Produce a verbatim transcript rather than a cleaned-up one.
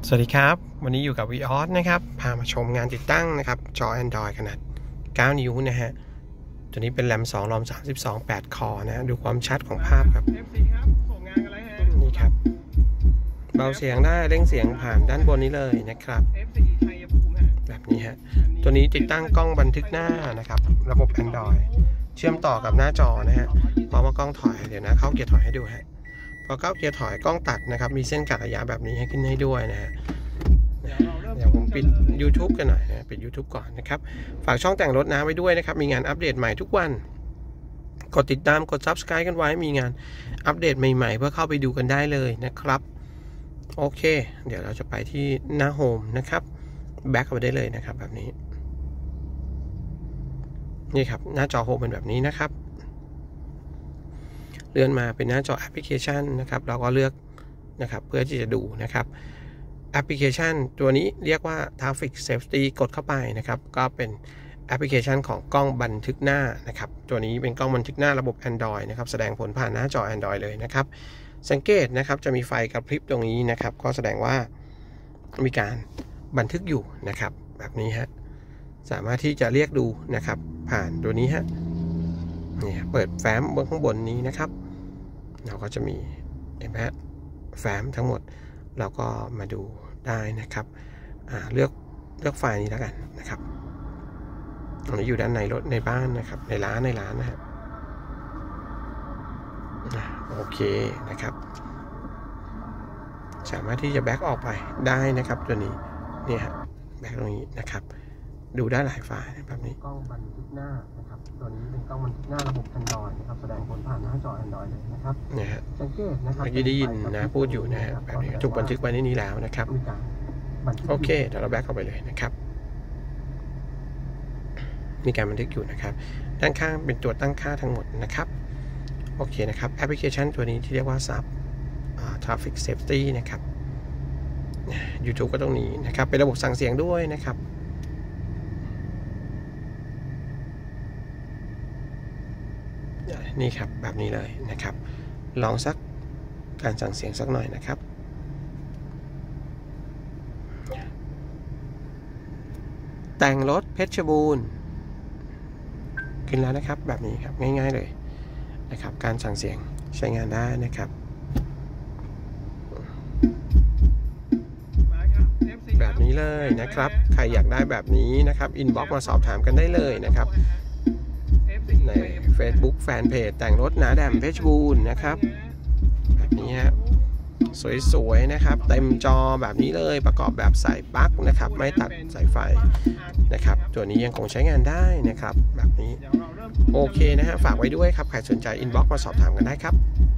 สวัสดีครับวันนี้อยู่กับ วี ออส นะครับพามาชมงานติดตั้งนะครับจอ Android ขนาดเก้านิ้วนะฮะตัวนี้เป็นแรมสองรอมสามสิบสอง แปดคอนะดูความชัดของภาพครับนี่ครับเบาเสียงได้เร่งเสียงผ่านด้านบนนี้เลยนะครับแบบนี้ฮะตัวนี้ติดตั้งกล้องบันทึกหน้านะครับระบบ Android เชื่อมต่อกับหน้าจอนะฮะพร้อมกับกล้องถอยเดี๋ยวนะเข้าเกียร์ถอยให้ดูฮะพอเข้าเกียร์ถอยกล้องตัดนะครับมีเส้นกัดระยะแบบนี้ให้ขึ้นให้ด้วยนะฮะเดี๋ยวผมปิด YouTube กันหน่อยนะปิด YouTube ก่อนนะครับฝากช่องแต่งรถนะไว้ด้วยนะครับมีงานอัปเดตใหม่ทุกวันกดติดตามกด ซับสไครบ์ กันไว้มีงานอัปเดตใหม่ๆเพื่อเข้าไปดูกันได้เลยนะครับโอเคเดี๋ยวเราจะไปที่หน้าโฮมนะครับแบ็คไปได้เลยนะครับแบบนี้นี่ครับหน้าจอโฮมเป็นแบบนี้นะครับเลื่อนมาเป็นหน้าจอแอปพลิเคชันนะครับเราก็เลือกนะครับเพื่อที่จะดูนะครับแอปพลิเคชันตัวนี้เรียกว่า Traffic Safety กดเข้าไปนะครับก็เป็นแอปพลิเคชันของกล้องบันทึกหน้านะครับตัวนี้เป็นกล้องบันทึกหน้าระบบ Android นะครับแสดงผลผ่านหน้าจอ Android เลยนะครับสังเกตนะครับจะมีไฟกระพริบตรงนี้นะครับก็แสดงว่ามีการบันทึกอยู่นะครับแบบนี้ฮะสามารถที่จะเรียกดูนะครับผ่านตัวนี้ฮะนี่เปิดแฟ้มบนข้างบนนี้นะครับเราก็จะมีเห็นไหมฮะแฟ้มทั้งหมดเราก็มาดูได้นะครับเลือกเลือกไฟล์นี้แล้วกันนะครับตรงนี้อยู่ด้านในรถในบ้านนะครับในร้านในร้านนะฮะโอเคนะครับสามารถที่จะแบ็กออกไปได้นะครับตัวนี้เนี่ยฮะแบ็กตรงนี้นะครับดูได้หลายไฟล์แบบนี้กล้องบันทึกหน้านะครับตัวนี้เป็นกล้องบันทึกหน้าระบบ Android นะครับแสดงผลผ่านหน้าจอ Android เลยนะครับเนี่ยฮะสังเกตนะครับเมื่อกี้ได้ยินนะพูดอยู่นะฮะแบบนี้ถูกบันทึกไว้ในนี้แล้วนะครับโอเคเดี๋ยวเราแบ็กเข้าไปเลยนะครับมีการบันทึกอยู่นะครับด้านข้างเป็นตัวตั้งค่าทั้งหมดนะครับโอเคนะครับแอปพลิเคชันตัวนี้ที่เรียกว่า ซับ Traffic Safety นะครับ YouTube ก็ตรงนี้นะครับเป็นระบบสั่งเสียงด้วยนะครับนี่ครับแบบนี้เลยนะครับลองสักการสั่งเสียงสักหน่อยนะครับแต่งรถเพชรบูรณ์ขึ้นแล้วนะครับแบบนี้ครับง่ายๆเลยนะครับการสั่งเสียงใช้งานได้นะครับแบบนี้เลยนะครับใครอยากได้แบบนี้นะครับอินบ็อกซ์มาสอบถามกันได้เลยนะครับใน Facebook แฟนเพจแต่งรถหนาแดมเพชรบูรณ์นะครับแบบนี้ฮะสวยๆนะครับเต็มจอแบบนี้เลยประกอบแบบสายปลั๊กนะครับไม่ตัดสายไฟนะครับตัวนี้ยังคงใช้งานได้นะครับแบบนี้โอเคนะฮะฝากไว้ด้วยครับใครสนใจอินบ็อกซ์มาสอบถามกันได้ครับ